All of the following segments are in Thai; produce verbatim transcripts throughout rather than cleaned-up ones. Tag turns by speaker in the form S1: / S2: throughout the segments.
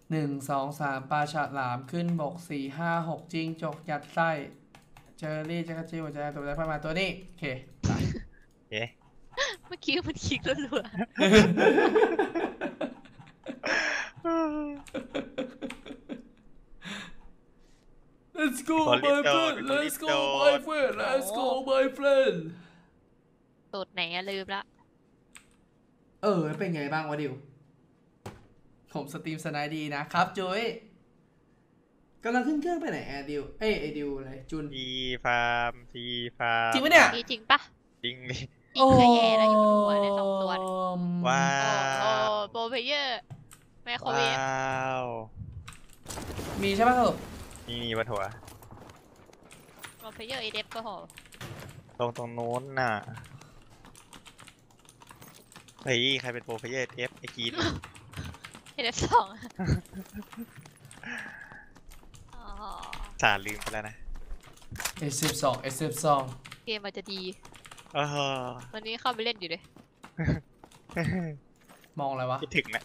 S1: หนึ่งสองสามปลาฉลามขึ้นบกสี่ห้าหกจิ้งจกยัดไส้เจอรี่จักรจี้หัวใจตัวแรกพมาตัวนี้โอเค
S2: เอ๊ะ
S3: เมื่อกี้มันคลิกรัว
S1: Let's go my friend Let's go my friend Let's go my friend
S3: สูตรไหนอะลืมละ
S1: เออเป็นไงบ้างวะดิวผมสตรีมสไนดีนะครับจุ้ยกำลังขึ้นเครื่องไปไหนแอดิวเอ้ยไอดิวอะไรจุน
S2: ทีฟาร์มทีฟาร์ม
S1: จริงปะเนี่ย
S3: จริงปะ
S2: จริงดิ
S3: จริงก็แย่แล้วอยู่บนหัวเลยสองตัวเนี่ย
S2: ว้า
S3: โอ้
S2: ว
S3: โปรเพเยอร์ไมโครเว
S2: ว้
S3: ฟ
S2: าว
S1: มีใช่ป่ะครับ
S2: นี่นี่วัตถุอะ
S3: โปรเพเยอร์เอเดฟก็โห
S2: ตรงตรงโน้นน่ะเฮ้ยใครเป็นโปรเพเยอร์เอฟไอกีน
S3: เอเดฟสองอ๋อ
S2: สาลืมไปแล้วนะ
S1: เอสิบสองเอสิบสอง
S3: เกมมันจะดี
S2: อ๋อ
S3: วันนี้เข้าไปเล่นอยู่เลย
S1: มองอะไรวะ
S2: คิดถึงนะ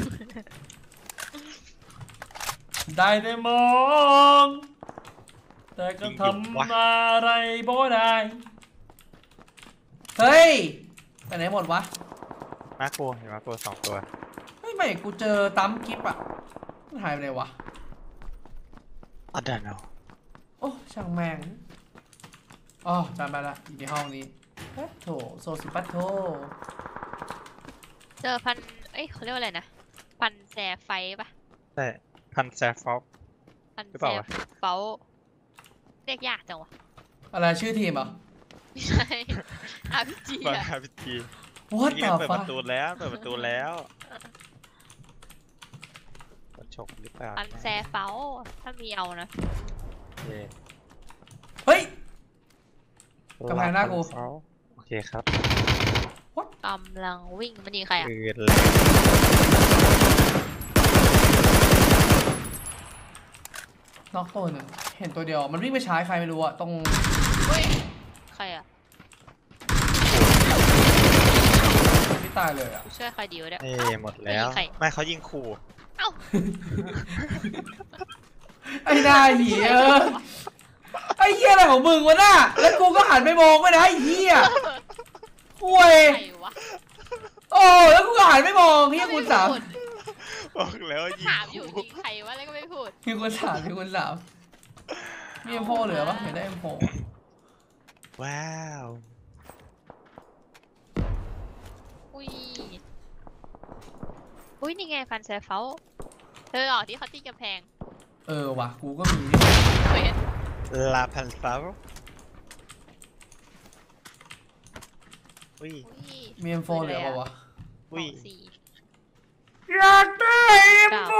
S1: ได้แต่มองแต่ก็ทำอะไรบ่ได้เฮ้ยไปไหนหมดวะ
S2: มาโกเห็นมาโกสองตัว
S1: เฮ้ยไม่กูเจอตั้มกิฟอะมันหายไปไหนวะ
S2: อัดดันเอา
S1: โอ้ช่างแม่งอ๋อจำไปละอยู่ในห้องนี้เฮ้ยโถโซซิปัตโถ
S3: เจอพันเอ้ยเขาเรียกว่าอะไรนะพันแซไฟปะ
S2: แต่พันแซฟฟอก
S3: พัน
S2: หรือ
S3: แซ
S2: เปล่าวะ
S3: เฟลเรียกยากจังวะ
S1: อะไรชื่อทีมเหรอ
S3: ไม่ใช่อาร์พีจี
S2: บาง
S3: อะ
S2: อาพิธี
S1: What
S2: นี่
S1: the
S2: เปิดป
S1: fuck
S2: ระตูแล้วเปิดประตูแล้วกดฉกหรือเปล่า
S3: พันแซเฟลถ้ามีเอานะ
S2: โอเค
S1: เฮ้ย กำแพงหน้ากู
S2: โอเคครับ
S3: กำลังวิ่งมันยิงใครอะ
S2: คือเลย
S1: น็อกตัวหนึ่งเห็นตัวเดียวมันวิ่งไปช้าใครไม่รู้อะตรง
S3: เฮ้ยใครอะ
S1: ไม่ตายเลยอะ
S3: ช่วยใครดีวะเนี่ย
S2: เอ้หมดแล้ว
S3: ไม่มีใคร
S2: ไม่เขายิงขู่
S3: เอ้า
S1: ไอ้หน้าเหี้ยไอ้เหี้ยอะไรของมึงวะน่ะแล้วกูก็หันไปมองไปนะไอ้เหี้ยห่วย
S3: ใครวะ
S1: โอ้แล้วกูก็หันไปมองเหี้ยคุณสาม
S2: บอกแล้วยิง
S3: ถามอยู่
S2: ขู่
S3: ยิงใครวะแล้วก็ไม่พูด
S1: พี่คุณสามพี่คุณสามมีเอ็มโฟเหลือปะเห็นได้เอ็มโฟ
S2: ว้าว
S3: อุ้ยอุ้ยนี่ไงพันแซเฟลเธอออกที่เขาตีกำแพง
S1: เออว่ะกูก็มี
S3: เคยเห็น
S2: ลาพันเซาอุ้ย
S3: อุ้ย
S1: มีเอ็มโฟเหลือปะวะ
S2: อุ้ย
S3: สองสี่
S1: อยากได้เอ็มโฟ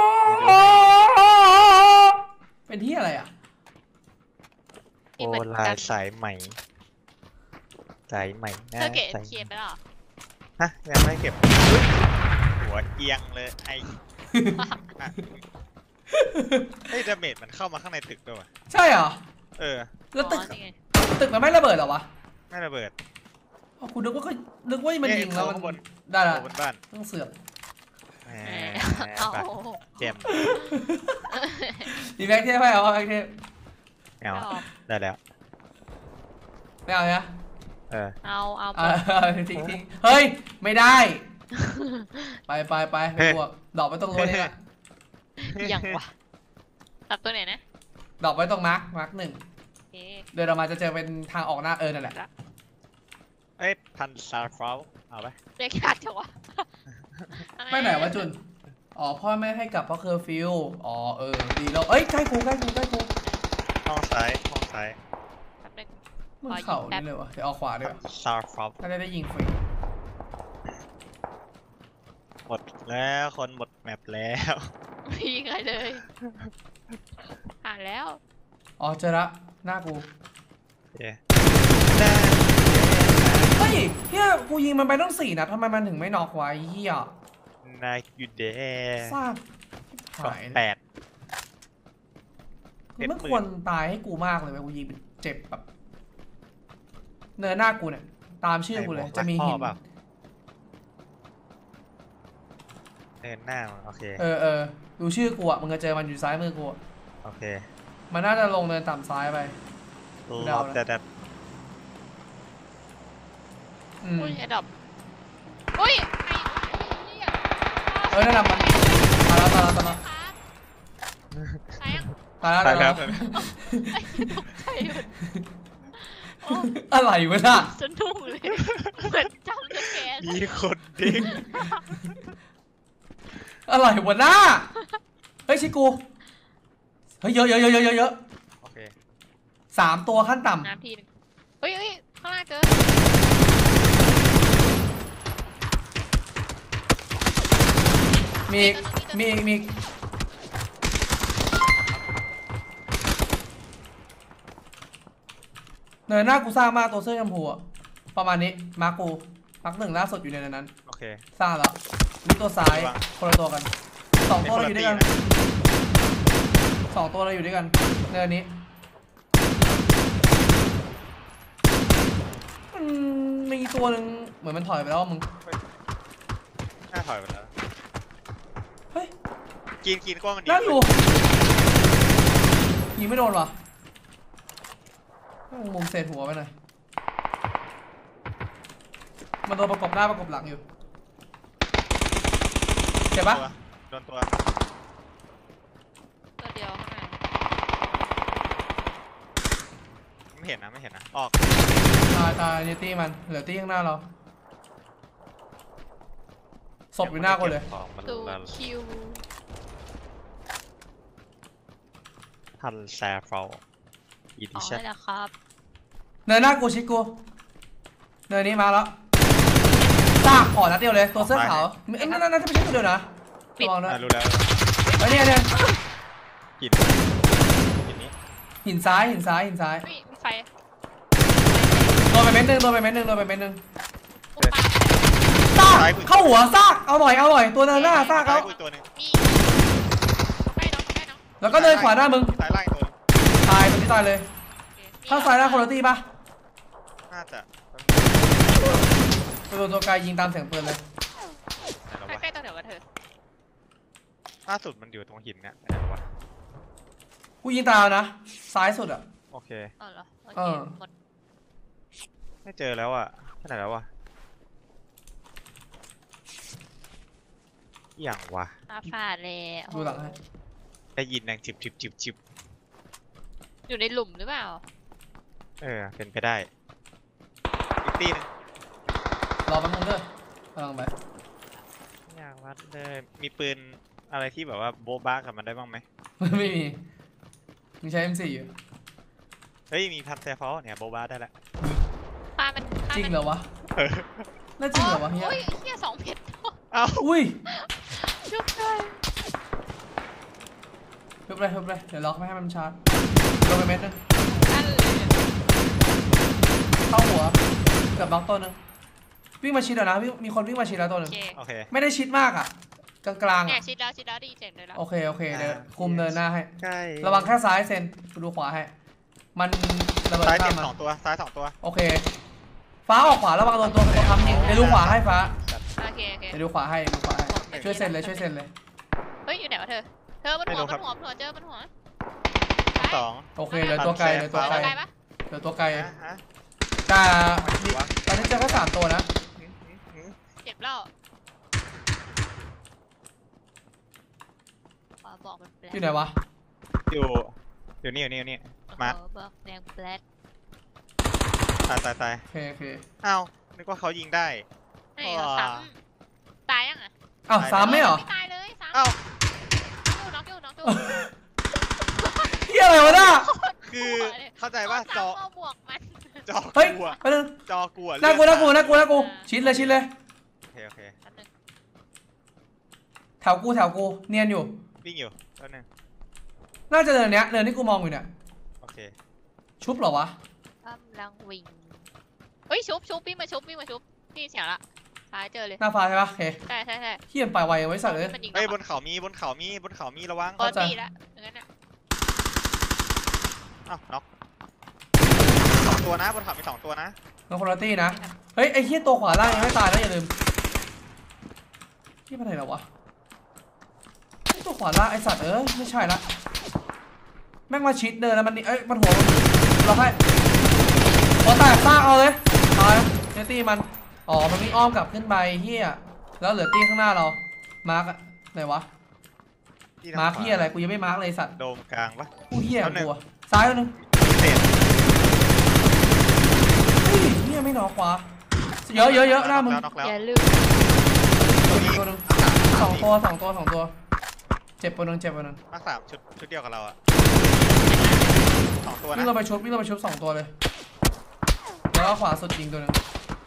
S1: เป็นที่อะไรอะ
S2: โอ้ลายสายไหมสายไหมหน้า
S3: เธอเก็บ
S2: ใส
S3: เคลียร์ไปแล้วเหรอ
S2: ฮะยังไม่เก็บหัวเอียงเลยไอ้อะไอ้ดาเมจมันเข้ามาข้างในตึกด้วยวะ
S1: ใช่เหรอ
S2: เออ
S1: แล้วตึก
S3: อ๋อนี่ไง
S1: ตึกมันไม่ระเบิดเหรอวะ
S2: ไม่ระเบิด
S1: อ๋อกูนึกว่าก็นึกว่ามันยิงแล้วมัน
S2: ข้างบน
S1: ได้ละ
S2: บนบ้าน
S1: ต้องเสือก
S2: แหม
S3: แหมเอา
S2: ปากเจม
S1: ดีแบ็กเทปให้เอาแบ็กเทป
S2: เอา
S3: ไม่ออก
S2: ได้แล้ว
S1: ไม่เอาเนี่ย
S2: เออ
S3: เอาเอาหม
S1: เอา
S3: ด
S1: เอาทิ้งทิ้งเฮ้ยไม่ได้ ไปไปไปไม่บวกดอกไว้ตรงโน้นนี่แหละ
S3: ยังวะตับตัวไหนนะ
S1: ดอกไว้ตรงมาร์คมาร์คหนึ่ง
S3: โอเค
S1: เดินออกมาจะเจอเป็นทางออกหน้าเออนั่นแหละ
S2: เอ้ยพันซาฟาวเอาไป
S3: เรียกยากจังวะ
S1: ไปไหนวะจุนอ๋อพ่อไม่ให้กลับเพราะเคอร์ฟิวอ๋อเออดีแล้วเอ้ยใกล้กูใกล้กูใกล้กู
S2: ห้องซ้ายห้องซ้าย
S3: แป๊บนึง
S1: มึงเข่านี่เลยวะเดี๋ยวเอาขวาด้วย
S2: ซาฟาว
S1: ถ้าได้ได้ยิงฟรี
S2: หมดแล้วคนหมดแมปแล้ว
S3: ไม่ยิงใครเลยผ่านแล้ว
S1: อ๋อเจอละหน้ากู
S2: เย้ได้
S1: เฮ้ยเฮียกูยิงมันไปต้องสี่นัดทำไมมันถึงไม่น็อกไว้เฮีย
S2: นายอยู่เด
S1: ทราบ
S2: สอง
S1: หาย
S2: แปด
S1: มันไม่ควรตายให้กูมากเลยเว้ยกูยิงเจ็บแบบเนินหน้ากูเนี่ยตามชื่อกูเลยจะมีหิน
S2: เดินหน้ามาโอเค
S1: เออเออดูชื่อกูอ่ะมึงจะเจอมันอยู่ซ้ายมือกูอะ
S2: โอเค
S1: มันน่าจะลงเนินต่ำซ้ายไป
S2: รอบแต่แต่
S1: อืม
S3: อุ้ยไอ้ดับอุ้ยไอ้เหี้ย
S1: เอ้ยนั่นน่ะมันตายแล้วตายแล้วตายแล้ว
S3: ตายยัง
S1: ตายแล้ว
S2: ตา
S1: ตาย ย
S2: แล้
S1: แล้ว ว
S3: ไอ้ตกใจหมดโอ้
S1: อะไรวะน่ะ
S3: สนุกเลยเหมือนจำสแกน
S2: มีคนเด้ง
S1: อะไรวะน่ะเฮ้ยชิกูเฮ้ยเยอะเยอะเยอะเยอะเยอะเยอะ
S2: โอเค
S1: สามตัวขั้นต่
S3: น้ำทีหนึงเฮ้ยเฮ้ยข้างล่างเจอ
S1: ำมีมีมีเนินหน้ากูสร้างมากตัวเสื้อชมพูอะประมาณนี้มาร์กูมาร์กหนึ่งล่าสุดอยู่ในนั้น
S2: โอเค
S1: สร้างแล้วนี่ตัวซ้าย
S2: ระวัง
S1: คนละตัวกันสองตัวเราอยู่ด้วยกัน
S2: เป็นคนละตี
S1: สองตัวเราอยู่ด้วยกันเนินนี้อืมมีตัวหนึ่งเหมือนมันถอยไปแล้วอะมึง
S2: หน้าถอยไปแล้ว
S1: เฮ้ย
S2: กินกินกว้างมันดี
S1: นั่งอยู่ยิงไม่โดนวะมุมเศษหัวไปหน่อยมันโดนประกบหน้าประกบหลังอยู่เจ็บปะ
S2: ตัวโดนตัว
S3: ตัวเดียวข้างใน
S2: ไม่เห็นนะไม่เห็นนะออก
S1: ตายตายเนตี้มันเหลือตี้ข้างหน้าเราศพอยู่หน้ากูเลย
S2: ของมัน
S3: ตู
S2: ละ
S3: คิว
S2: พันแซฟอลอีดิ
S3: อ๋อ
S2: ชั่น
S3: นี่แหละครับ
S1: เนินหน้ากูชิดกูเนินนี้มาแล้วซากขอนัดเดียวเลยตัวเสื้อขาวเอ้ยนั่นนั่นนั่นจะไม่ใช่ตัวเดียวนะระวังด้วย
S2: อ่ะรู้แล้ว
S1: เฮ้ยเนี่ยเนี่ย
S2: กินกินนี้
S1: หินซ้ายหินซ้ายหินซ้าย
S3: เฮ้ยมีไฟ
S1: โดนไปเม็ดหนึงโดนไปเม็ดหนึงโดนไปเม็ดหนึง
S3: ปุ๊บปะ
S1: ซากเข้าหัวซากเอาหน่อยเอาหน่อยตัวเนินหน้าซาก
S2: ซ้า
S1: เขา
S2: ยกูอีกตัวหนึง
S3: มีใกล้น้องใกล้น้อง
S1: แล้วก็เดินขวาหน้ามึง
S2: ซ้ายล่างอีกตัวหนึง
S1: ตายตัวนี้ตายเลย
S3: โอเค
S1: ถ้าซ้ายหน้าคนละตีปะ
S2: น่าจะ
S1: ไปโดนตัวไกลยิงตามเสียงปืนเลย
S2: ไหนแล้ว
S3: ใก
S2: วะ
S3: ล้ๆตัวเดียวกับเธอ
S2: ล่าสุดมันอยู่ตรงหินเนี่ยไหนแล้ววะ
S1: กูยิงตามนะซ้ายสุดอ่ะ
S2: โอเค
S3: อ๋อเหรอโอ
S1: เอ
S3: เค
S1: อ
S3: หมด
S2: ไม่เจอแล้วอ่ะที่ไหนแล้ววะอหย่างวะ
S3: ตาฝาดเลย
S1: ดูหลังให้
S2: ได้ยินแรงจิบจิบจิบจิบ
S3: อยู่ในหลุมหรือเปล่า
S2: เออเป็นไปได้อีกตีหนึง
S1: รอแป๊บนึงเด้อกำลังไป
S2: อยากวัดเลยมีปืนอะไรที่แบบว่าโบ๊ะบ้ากับมันได้บ้างไหม
S1: ไม่มีมึงใช้ เอ็ม โฟร์ อยู่
S2: เฮ้ยมีพันแซฟอลเนี่ยโบ๊ะบ้าได้แล้ว
S3: ปลามันปลา
S1: จริง
S3: มัน
S1: เหรอวะน่าจริงเหรอวะเฮีย
S3: โอ้ยเฮียสองเพชร
S2: เอ้า
S1: อุ้ย
S3: ชุบเลย
S1: ทุบเลยทุบเลยเดี๋ยวล็อกไม่ให้มันชาร์จโดนไปเม็ดหนึง
S3: นั่นเลย
S1: เข้าหัวเกือบน็อกตัวหนึงวิ่งมาชิดแล้วนะวิ่งมีคนวิ่งมาชิดแล้วตัวห
S3: โอ
S1: นึง
S3: เค
S2: โอเค
S1: ไม่ได้ชิดมากอ่ะกลางๆ
S3: เนี่ย
S1: อ่ะ
S3: ชิดแล้วชิดแล้วได้ยินเสียงเลยแล้ว
S1: โอเคโอเคเดี๋ยวคุมเดินหน้าให้
S2: ใกล้
S1: ระวังแค่ซ้ายเซนกูดูขวาให้มันระเบิด
S2: ซ้าย
S1: ข้า
S2: เต็
S1: ม
S2: ม
S1: มา
S2: สองตัวซ้ายสองตัว
S1: โอเค ฟ้าออกขวาระวังโดนตัวตัวทำยิงเดี๋ยวดูขวาให้ฟ้า
S3: โอเคโอเค
S1: เดี๋ยวดูขวาให้ดูขวาให้ช่วยเซนเลยช่วยเซนเลย
S3: เฮ้ยอยู่ไหนวะเธอเธอบนหัวบนหัวบนหัวเจอบนหัว
S2: สอง
S1: โอเคเดี๋ยวตัวไกลเดี๋ยวตัวไกล
S3: ไกลปะ
S1: เดี๋ยวตัวไกล
S2: ฮะฮะ
S1: แต่ตอนนี้เจอแค่สามตัวนะ
S2: หืมหืมหืม
S3: เจ็บแล้วขอบอกมันแปลก
S1: อยู่ไหนวะ
S2: อยู่อยู่นี่อยู่นี่อยู่นี่มา
S3: ขอบอกแดงแปลก
S2: ตายตายตาย
S1: โอเคโอเค
S2: อ้าวนึกว่าเขายิงได้
S3: ไอ้เราซ้ำตายยังอ่ะ
S1: อ้าวสามไม่เหรอ
S3: ไม่ตายเลยซ้ำ
S2: อ้าว
S3: น็อกอยู่น็อกอยู่
S1: เฮียอะไรวะน่ะ
S2: คือเข้าใจว่าจอ
S3: ซ้ำมาบวกมัน
S2: จอ
S1: เฮ้ย
S2: กูอะ
S1: ไปนึง
S2: จอกูอะ
S1: น่ากลัวน่ากลัวน่ากลัวน่ากลัวชิดเลยชิดเลย
S2: โอเคโอเค
S3: แป๊บนึง
S1: แถวกูแถวกูเนียนอยู่
S2: วิ่งอยู่แป๊บนึง
S1: น่าจะเดินเนี้ยเดินที่กูมองอยู่เนี่ย
S2: โอเค
S1: ชุบเหรอวะ
S3: กำลังวิ่งเฮ้ยชุบชุบวิ่งมาชุบวิ่งมาชุบนี่เสียละซ้ายเจอเลย
S1: หน้าฟ้าใช่ปะโอเค
S3: ใช่ใช่ใช่
S1: เฮียนไปไวไว้สัตว์เลย
S3: มันยิง
S2: เฮ้ยบ
S3: เรา
S2: นเขามีบนเขามีบนเขามีระวัง
S3: ปก
S1: เข้าใจ
S3: ติแล้วอย่างนั้นอ่ะ
S2: อ้าวน็อกสองตัวนะบนเขามีสองตัวนะ
S1: น้องคนละตี้นะเฮ้ยไอ้เฮียตัวขวาล่างยังไม่ตายนะอย่าลืมเฮียไปไหนแล้ววะไอ้ตัวขวาล่างไอสัตว์เออไม่ใช่ละแม่งมาชิดเดินแล้วมันนี่เอ้ยมันหัวเราให้พอแตกซากเอาเลยตายเนตี้มันอ๋อมันมีอ้อมกลับขึ้นไปเฮียแล้วเหลือตีข้างหน้าเรามาร์กอะไหนวะ
S2: ที่ทง
S1: มาร์ก
S2: ขว
S1: เฮียอะไรกูยังไม่มาร์กเลยสัตว์
S2: โดมกลางปะ
S1: กูเฮีย
S2: เอาหนึ่ง
S1: กูอะซ้ายตัวนึง
S2: เศษ
S1: เฮ้ยเฮียไม่หนอขวาเยอะเยอะเยอะหน้ามึง
S2: น็อกแล้ว
S3: อย่าลืม
S1: ตัวนึงตัวนึงสองตัวสองตัวสองตัวเจ็บตัวนึงเจ็บตัวนึง
S2: น็อกสามชุดชุดเดียวกับเราอะสองตัว
S1: วิ่
S2: นะ
S1: งเราไปชุบวิ่งเราไปชุบสองตัวเลยแล้วก็ขวาสุดยิงตัวนึง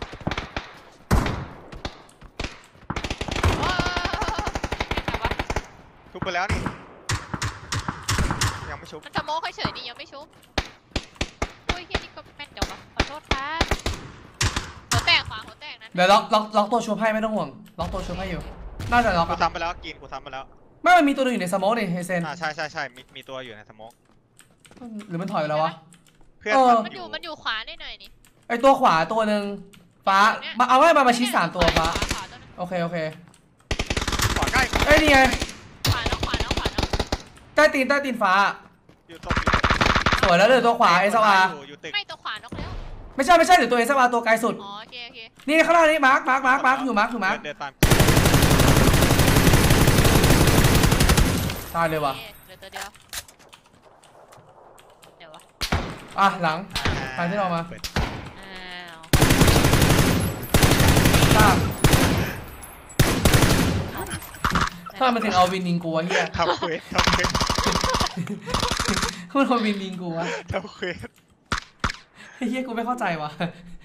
S3: ว้าวไม่ทำวะ
S2: ชุบไปแล้วนี่ยังไม่ชุบ
S3: มันสโมกเฉยๆนี่ยังไม่ชุบอุ้ยเฮียนี่ก็แม่นจังวะขอโทษครับหัวแตกขวาหัวแตกนะ
S1: เดี๋ยวล็อกล็อกล็อกตัวชุบให้ไม่ต้องห่วงล็อกตัวชุบให้อยู่น่าจะล็อก
S2: กู
S1: อะ
S2: ทำไปแล้วกินกูทำไปแล้ว
S1: ไม่มันมีตัวนึงอยู่ในสโมกนี่เฮเซน
S2: อ่าใช่ใช่ใช่มีมีตัวอยู่ในสโมก
S1: หรือมันถอยไปแล้ววะ
S2: เพื่อน
S1: เออ
S2: มั
S3: มัน
S2: น
S3: อ
S2: อยู่ ยู่
S3: มันอยู่ขวาได้หน่อยนี่
S1: ไอตัวขวาตัวหนึ่งฟ้ามาเอาไว้มามาชิดสามตัวฟ้า
S3: ขวขวาตัวนึง
S1: โอเคโอเค
S2: ขวาใกล้
S1: เอ้ยนี่ไง
S3: ขวาน้องขวาน้องขวาน้อง
S1: ใต้ตีนใต้ตีนฟ้า
S2: อยู่ตรงอยู่
S1: สวยแล้วเหลือตัวขวาเอสอาร์
S2: อยู่อยู่ตึก
S3: ไม่ตัวขวาน้องแล้ว
S1: ไม่ใช่ไม่ใช่เหลือตัวเอสอาร์ตัวไกลสุด
S3: อ๋อโอเคโอเค
S1: นี่ข้างหน้านี่มาร์คมาร์คมาร์คมาร์คอยู่มาร์คอยู่มาร์ค
S2: เดินตาม
S1: ตายเลยว่ะ
S3: โอเคเหลือตัวเดียวเดี๋ยววะ
S1: อ่ะหลัง
S2: อ่
S1: ทางที่เรามา
S2: ปิด
S3: อ้าว
S1: ตามถ้ามันถึงเอาวินยิงกูวะเฮีย
S2: ทำเควสทำเควส
S1: มันเอาวินยิงกูวะ
S2: ทำเควส
S1: ไอ้เฮียกูไม่เข้าใจวะ